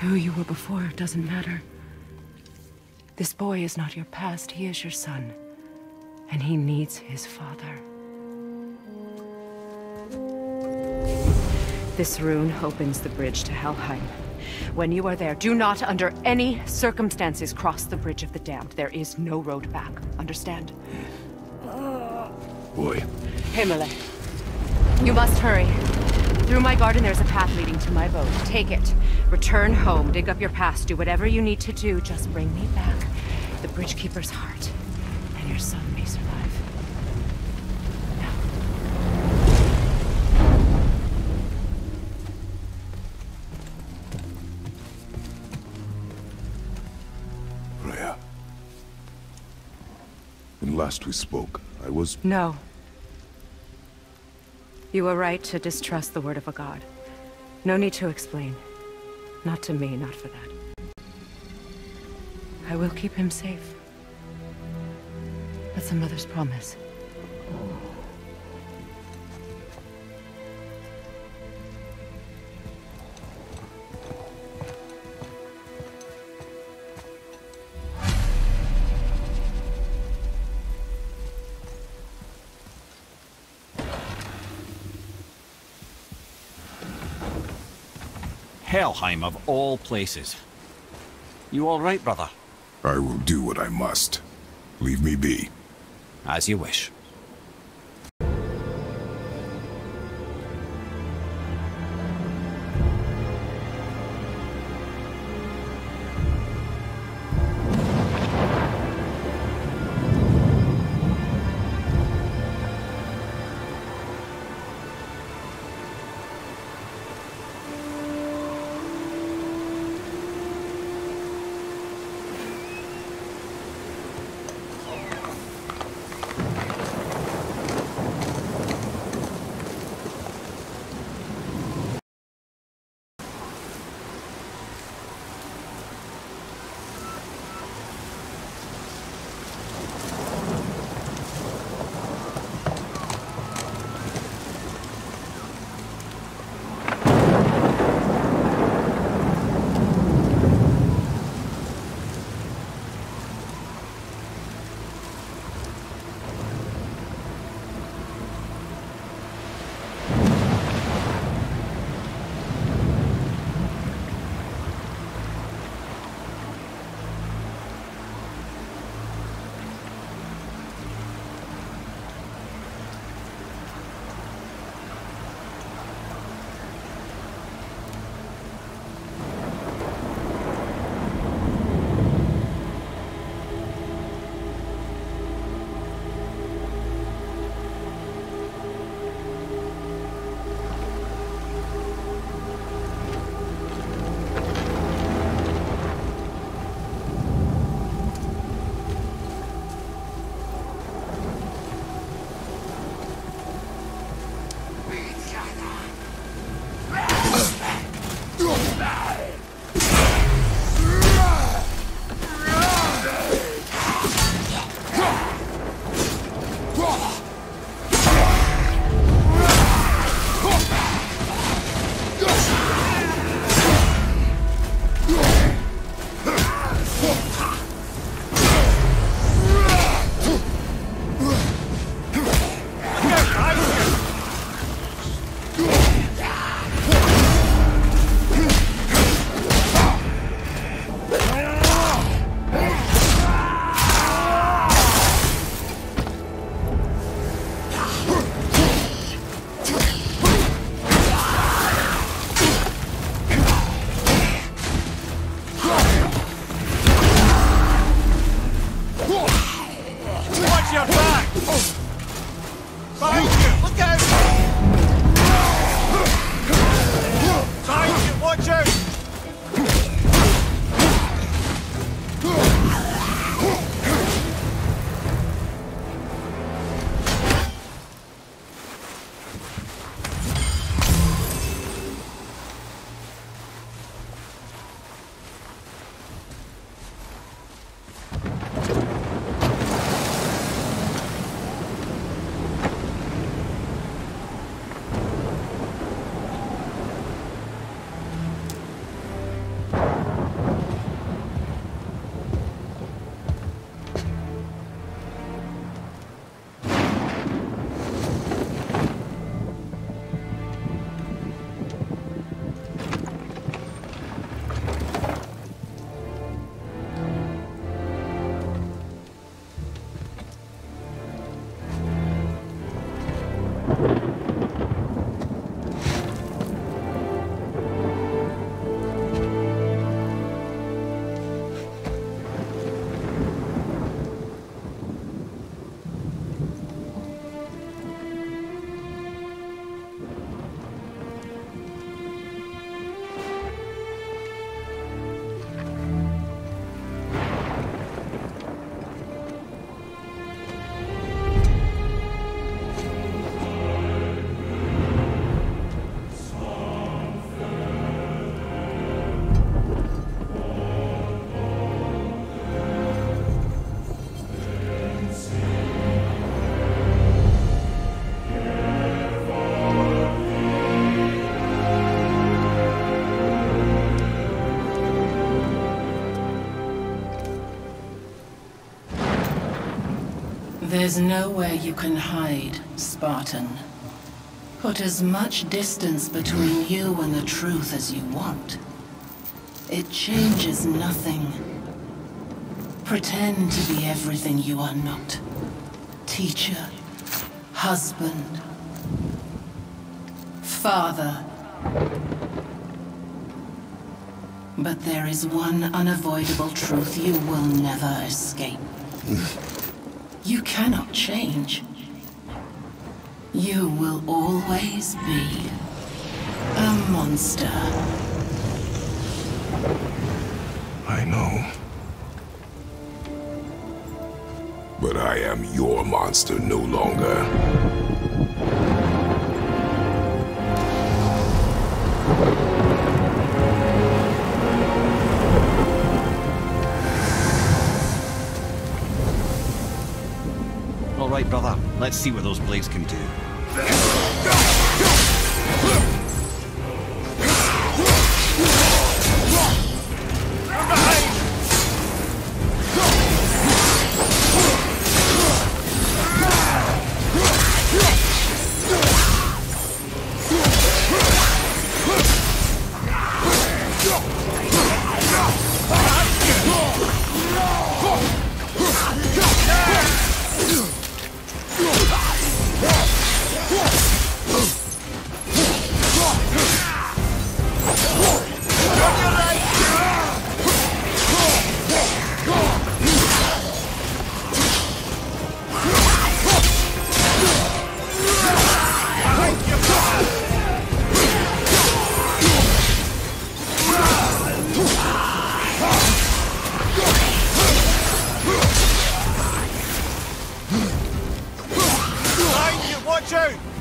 Who you were before doesn't matter. This boy is not your past, he is your son. And he needs his father. This rune opens the bridge to Helheim. When you are there, do not under any circumstances cross the Bridge of the Damned. There is no road back. Understand? Boy. Himmele. You must hurry. Through my garden there's a path leading to my boat. Take it. Return home, dig up your past, do whatever you need to do. Just bring me back the Bridgekeeper's heart, and your son may survive. Freya. When last we spoke, I was... No. You were right to distrust the word of a god. No need to explain. Not to me, not for that. I will keep him safe. That's a mother's promise. Helheim of all places. You all right, brother? I will do what I must. Leave me be. As you wish. There's nowhere you can hide, Spartan. Put as much distance between you and the truth as you want. It changes nothing. Pretend to be everything you are not. Teacher, husband, father. But there is one unavoidable truth you will never escape. You cannot change. You will always be a monster. I know. But I am your monster no longer. All right, brother. Let's see what those blades can do. Watch out!